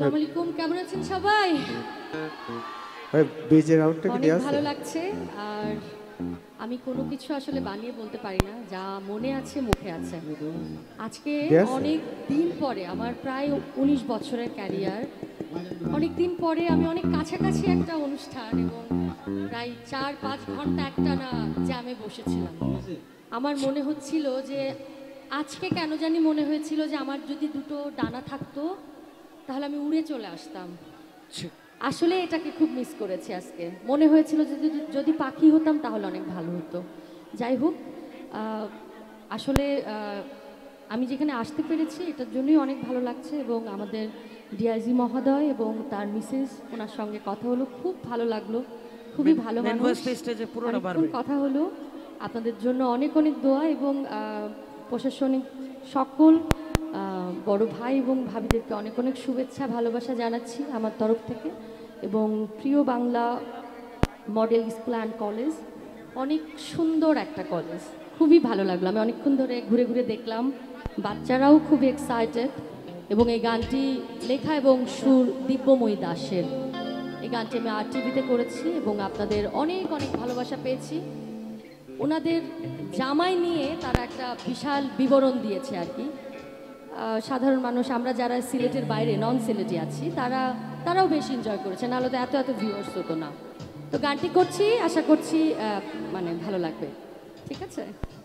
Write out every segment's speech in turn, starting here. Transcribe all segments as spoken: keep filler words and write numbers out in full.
আসসালামু আলাইকুম, কেমন আছেন সবাই? ভাই বিজে রাউন্ডটা কি অনেক আছে? ভালো লাগছে। আর আমি কোনো কিছু আসলে বানিয়ে বলতে পারি না, যা মনে আছে মুখে আছে। আজকে অনেক দিন পরে, আমার প্রায় উনিশ বছরের ক্যারিয়ার, অনেক দিন পরে আমি অনেক কাছাকাছি একটা অনুষ্ঠান এবং প্রায় চার পাঁচ ঘন্টা একটানা জ্যামে বসেছিলাম। আমার মনে হচ্ছিল যে আজকে কেন জানি মনে হয়েছিল যে আমার যদি দুটো ডানা থাকতো তাহলে আমি উড়ে চলে আসতাম। আসলে এটাকে খুব মিস করেছি আজকে। মনে হয়েছিল যে যদি যদি পাখি হতাম তাহলে অনেক ভালো হতো। যাই হোক, আসলে আমি যেখানে আসতে পেরেছি এটার জন্যই অনেক ভালো লাগছে এবং আমাদের ডিআইজি মহোদয় এবং তার মিসেস, ওনার সঙ্গে কথা হলো, খুব ভালো লাগলো, খুবই ভালো মানুষ। কথা হলো, আপনাদের জন্য অনেক অনেক দোয়া এবং প্রশাসনিক সকল বড় ভাই এবং ভাবিদেরকে অনেক অনেক শুভেচ্ছা ভালোবাসা জানাচ্ছি আমার তরফ থেকে। এবং প্রিয় Bangla model school and college অনেক সুন্দর একটা কলেজ, খুবই ভালো লাগলো। আমি অনেকক্ষণ ধরে ঘুরে ঘুরে দেখলাম, বাচ্চারাও খুব এক্সাইটেড। এবং এই গানটি লেখা এবং সুর দিব্যময়ী দাসের। এই গানটি আমি আর টিভিতে করেছি এবং আপনাদের অনেক অনেক ভালোবাসা পেয়েছি। ওনাদের জামাই নিয়ে তারা একটা বিশাল বিবরণ দিয়েছে আর কি। সাধারণ মানুষ, আমরা যারা সিলেটের বাইরে নন সিলেটে আছি, তারা তারাও বেশ এনজয় করেছে, নাহলে তো এত এত ভিউয়ার্স হতো না। তো গানটি করছি, আশা করছি মানে ভালো লাগবে। ঠিক আছে?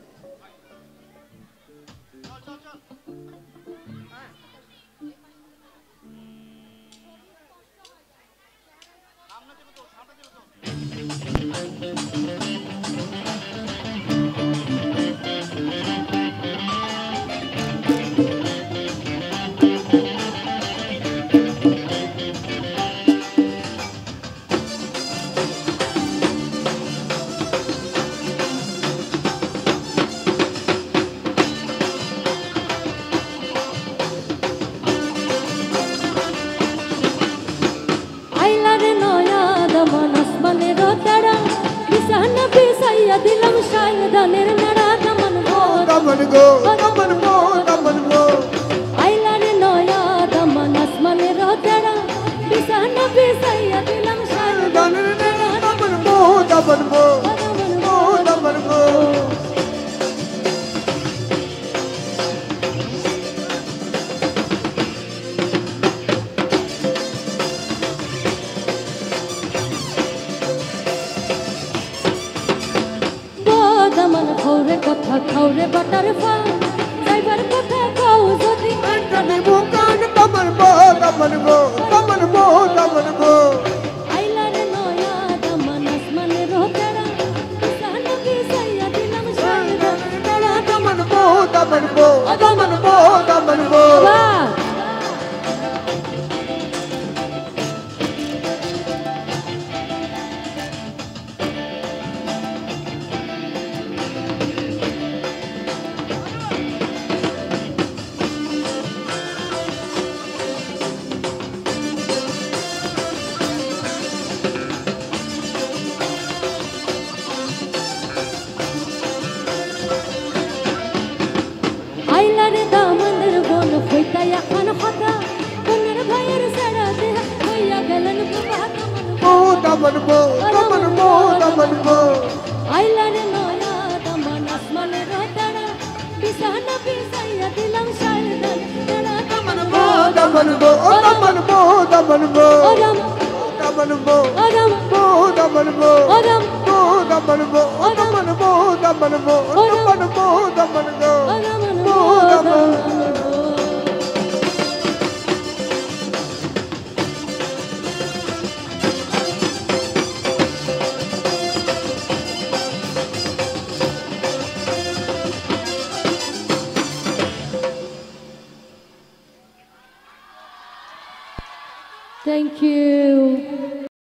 দিলাম সায়দানের নাড়া দমন গো দমন গো দমন গো দমন গো আইলারে নয়া দমন আসমানে রোতেরা বিছানা বিছাইয়া দিলাম সায়দানের নাড়া দমন গো দমন গো দমন গো দমন গো দমন খাওরে কথা খাওরে বাটার ফল ড্রাইভার কথা খাও যদি কানে বুকান দমন গো দমন গো দমন গো দমন গো আইলারে নয়া দমন আসমানে রোতেরা বিছানা বিছাইয়া দিলাম সায়দা নাড়া দমন গো দমন গো দমন গো দমন গো আইলারে দামনের বন হইতা এখন হতা কোনের ভাইয়ের সারা দেহ হইয়া গেলেন বাবা দমন গো দমন গো দমন গো আইলারে নয়া দমন আসমানে রোতারা বিছানা বিছাইয়া দিলাম সায়দান নাড়া দমন গো দমন গো দমন গো দমন গো দমন গো দমন গো দমন গো দমন গো দমন গো দমন গো দমন গো দমন গো দমন গো Thank you.